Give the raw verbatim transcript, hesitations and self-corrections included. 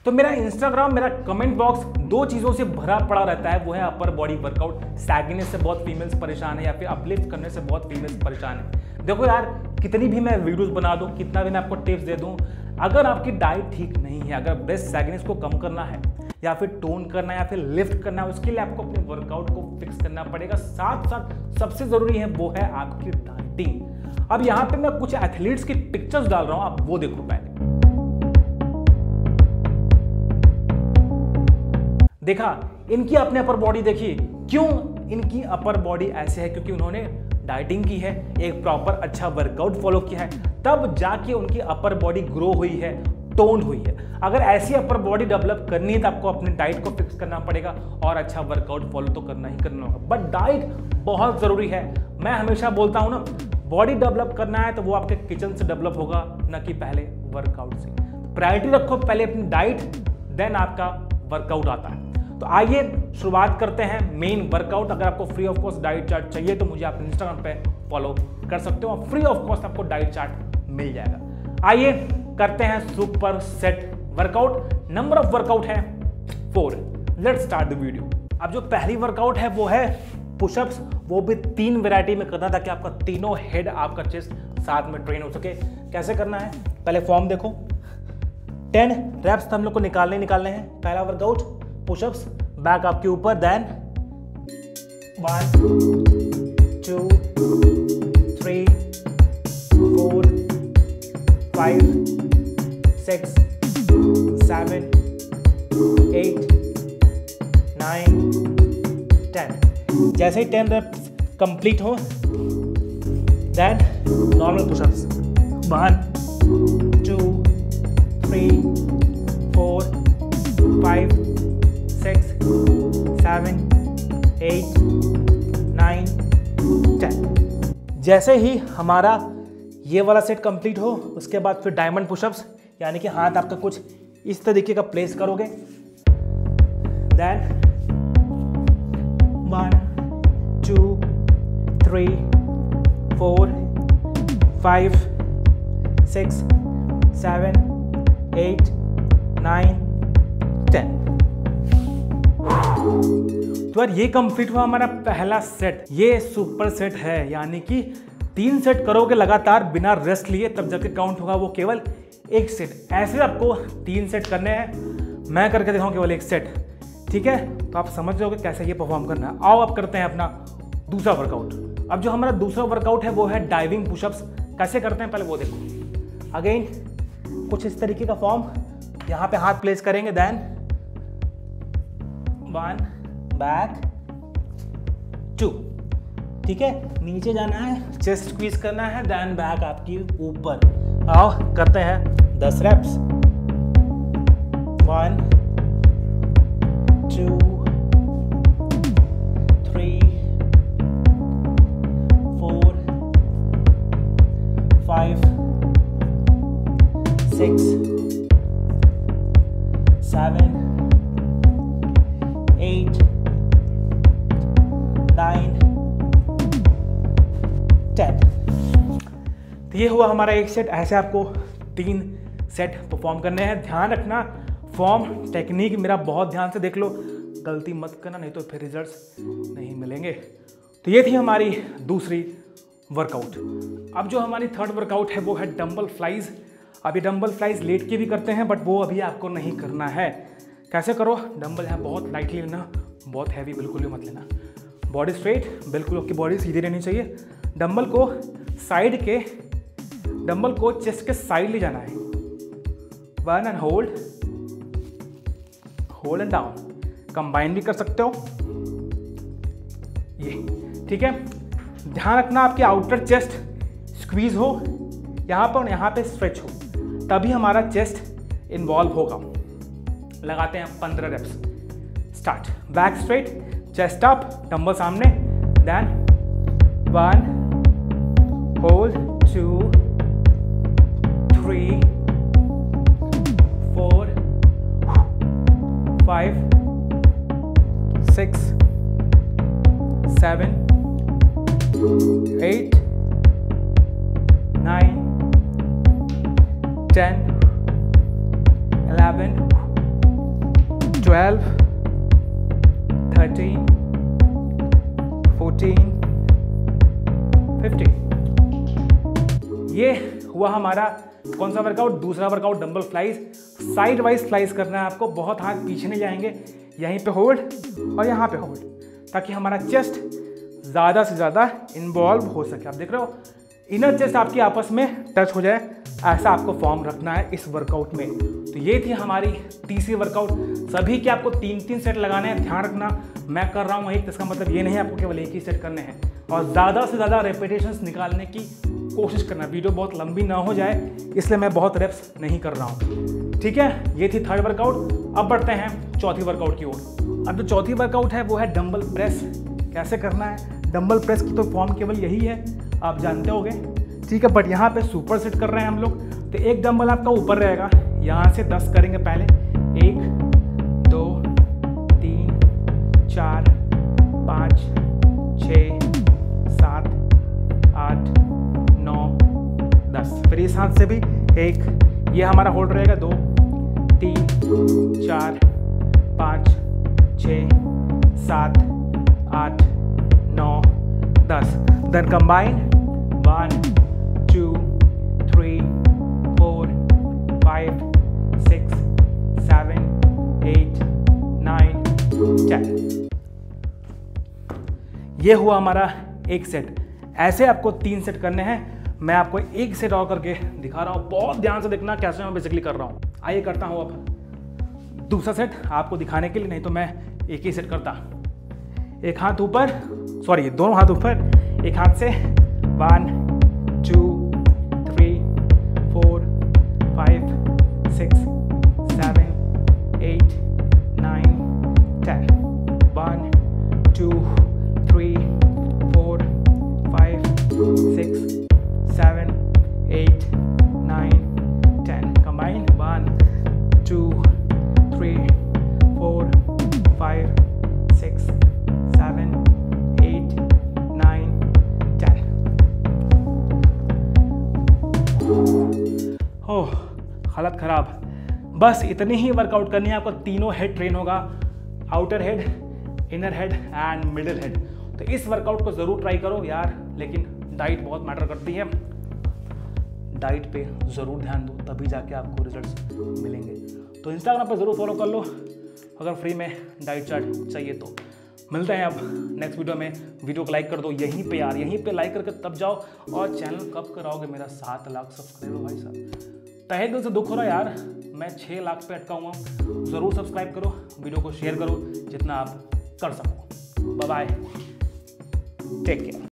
तो मेरा इंस्टाग्राम, मेरा कमेंट बॉक्स दो चीज़ों से भरा पड़ा रहता है। वो है अपर बॉडी वर्कआउट, सैगिनेस से बहुत फीमेल्स परेशान है, या फिर अपलिफ्ट करने से बहुत फीमेल्स परेशान है। देखो यार, कितनी भी मैं वीडियोस बना दूं, कितना भी मैं आपको टिप्स दे दूं, अगर आपकी डाइट ठीक नहीं है, अगर ब्रेस्ट सैगिनेस को कम करना है या फिर टोन करना है या फिर लिफ्ट करना है, उसके लिए आपको अपने वर्कआउट को फिक्स करना पड़ेगा। साथ साथ सबसे जरूरी है वो है आपकी डाइटिंग। अब यहाँ पे मैं कुछ एथलीट्स की पिक्चर्स डाल रहा हूँ, आप वो देखो पहले। देखा, इनकी अपने अपर बॉडी देखिए। क्यों इनकी अपर बॉडी ऐसे है? क्योंकि उन्होंने डाइटिंग की है, एक प्रॉपर अच्छा वर्कआउट फॉलो किया है, तब जाके उनकी अपर बॉडी ग्रो हुई है, टोन हुई है। अगर ऐसी अपर बॉडी डेवलप करनी है तो आपको अपने डाइट को फिक्स करना पड़ेगा और अच्छा वर्कआउट फॉलो तो करना ही करना होगा। बट डाइट बहुत जरूरी है। मैं हमेशा बोलता हूं ना, बॉडी डेवलप करना है तो वो आपके किचन से डेवलप होगा, ना कि पहले वर्कआउट से। प्रायोरिटी रखो पहले अपनी डाइट, देन आपका वर्कआउट आता है। तो आइए शुरुआत करते हैं मेन वर्कआउट। अगर आपको free of cost diet chart चाहिए तो मुझे आप इंस्टाग्राम पे फॉलो कर सकते हो, फ्री ऑफ कॉस्ट आपको डाइट चार्ट मिल जाएगा। आइए करते हैं super set workout. Number of workout है four. Let's start the video. अब जो पहली वर्कआउट है वो है पुशअप्स, वो भी तीन वैरायटी में करना ताकि आपका तीनों हेड, आपका चेस्ट साथ में ट्रेन हो सके। कैसे करना है, पहले फॉर्म देखो। टेन रेप्स हम लोग को निकालने निकालने हैं। पहला वर्कआउट पुशअप्स, बैक आपके ऊपर, then one two three four five six seven eight nine ten. जैसे ही टेन रेप्स कंप्लीट हो, then normal pushups, one two three four five six seven eight nine ten. जैसे ही हमारा ये वाला सेट कंप्लीट हो, उसके बाद फिर डायमंड पुशअप्स, यानी कि हाथ आपका कुछ इस तरीके का प्लेस करोगे, then one two three four five six seven eight nine ten. तो यार ये कंप्लीट हुआ हमारा पहला सेट। ये सुपर सेट है, यानी कि तीन सेट करोगे लगातार बिना रेस्ट लिए, तब जाके काउंट होगा वो केवल एक सेट। ऐसे आपको तीन सेट करने हैं, मैं करके दिखाऊं केवल एक सेट, ठीक है? तो आप समझ जाओगे कैसे ये परफॉर्म करना है। आओ अब करते हैं अपना दूसरा वर्कआउट। अब जो हमारा दूसरा वर्कआउट है वो है डाइविंग पुशअप्स। कैसे करते हैं पहले वो देखो। अगेन कुछ इस तरीके का फॉर्म, यहाँ पे हाथ प्लेस करेंगे, देन वन बैक टू, ठीक है? नीचे जाना है, चेस्ट स्क्वीज करना है, देन बैक आपकी ऊपर। आओ करते हैं दस reps. One two three four five six seven eight nine ten. तो ये हुआ हमारा एक सेट। ऐसे आपको तीन सेट परफॉर्म करने हैं। ध्यान रखना, फॉर्म टेक्निक मेरा बहुत ध्यान से देख लो, गलती मत करना, नहीं तो फिर रिजल्ट्स नहीं मिलेंगे। तो ये थी हमारी दूसरी वर्कआउट। अब जो हमारी थर्ड वर्कआउट है वो है डंबल फ्लाइज। अभी डंबल फ्लाइज लेट के भी करते हैं, बट वो अभी आपको नहीं करना है। कैसे करो, डंबल है बहुत लाइटली लेना, बहुत हैवी बिल्कुल भी मत लेना। बॉडी स्ट्रेट, बिल्कुल आपकी बॉडी सीधी रहनी चाहिए। डंबल को साइड के, डंबल को चेस्ट के साइड ले जाना है। One and hold, hold and down. Combine भी कर सकते हो ये, ठीक है? ध्यान रखना आपके आउटर चेस्ट स्क्वीज हो, यहाँ पर यहाँ पे स्ट्रेच हो, तभी हमारा चेस्ट इन्वॉल्व होगा। लगाते हैं पंद्रह reps. Start. Back straight, chest up, dumbbell सामने, then one, hold, two, three, four, five, six, seven, eight, nine, ten, eleven, twelve, thirteen, fourteen, fifteen. ये हुआ हमारा कौन सा वर्कआउट? दूसरा workout, dumbbell flys. Side wise flys करना है आपको, बहुत हाथ पीछे नहीं जाएंगे, यहीं पे होल्ड और यहाँ पे होल्ड, ताकि हमारा चेस्ट ज़्यादा से ज़्यादा इन्वॉल्व हो सके। आप देख रहे हो, इनर चेस्ट आपकी आपस में टच हो जाए, ऐसा आपको फॉर्म रखना है इस वर्कआउट में। तो ये थी हमारी तीसरी वर्कआउट। सभी के आपको तीन तीन सेट लगाने हैं, ध्यान रखना। मैं कर रहा हूँ एक, इसका मतलब ये नहीं आपको केवल एक ही सेट करने हैं, और ज़्यादा से ज़्यादा रेपिटेशंस निकालने की कोशिश करना। वीडियो बहुत लंबी ना हो जाए, इसलिए मैं बहुत रेप्स नहीं कर रहा हूँ, ठीक है। ये थी थर्ड वर्कआउट। अब बढ़ते हैं चौथी वर्कआउट की ओर। अब जो चौथी वर्कआउट है वो है डंबल प्रेस। कैसे करना है? डंबल प्रेस की तो फॉर्म केवल यही है, आप जानते होंगे, ठीक है। बट यहाँ पे सुपर सेट कर रहे हैं हम लोग। तो एक डंबल आपका ऊपर रहेगा, यहाँ से दस करेंगे पहले। एक, दो, तीन, चार, पाँच, छः, सात, आठ, नौ, दस। फिर इस हाथ से भी एक, ये हमारा होल्ड रहेगा। दो, तीन, चार, पाँच, छः, सात, आठ, नौ, दस। Then combine one, two, three, four, five, six, seven, eight, nine, ten. ये हुआ हमारा एक सेट। ऐसे आपको तीन सेट करने हैं। मैं आपको एक सेट और करके दिखा रहा हूँ, बहुत ध्यान से देखना कैसे मैं बेसिकली कर रहा हूँ। आइए करता हूँ अब दूसरा सेट आपको दिखाने के लिए, नहीं तो मैं एक ही सेट करता। एक हाथ ऊपर, सॉरी दोनों हाथ ऊपर, एक हाथ से one, two, three, four, five, six, seven, eight, nine, ten. One, two, three, four, five, six, seven, eight, nine, ten. Combine one, two, three, four, five, six, seven, eight, nine, ten. Oh, हालत खराब। बस इतनी ही workout करनी है आपको। तीनों head train होगा, outer head, inner head and middle head. तो इस वर्कआउट को ज़रूर ट्राई करो यार, लेकिन डाइट बहुत मैटर करती है। डाइट पे ज़रूर ध्यान दो, तभी जाके आपको रिजल्ट्स मिलेंगे। तो इंस्टाग्राम पे ज़रूर फॉलो कर लो अगर फ्री में डाइट चार्ट चाहिए तो। मिलते हैं अब नेक्स्ट वीडियो में। वीडियो को लाइक कर दो यहीं पे यार, यहीं पे लाइक करके तब जाओ। और चैनल कब कराओगे मेरा सात लाख सब्सक्राइबर भाई साहब? तहे दिल से दुख हो रहा है यार, मैं छः लाख पे अटका हुआ हूँ। ज़रूर सब्सक्राइब करो, वीडियो को शेयर करो जितना आप कर सको। Bye bye, take care.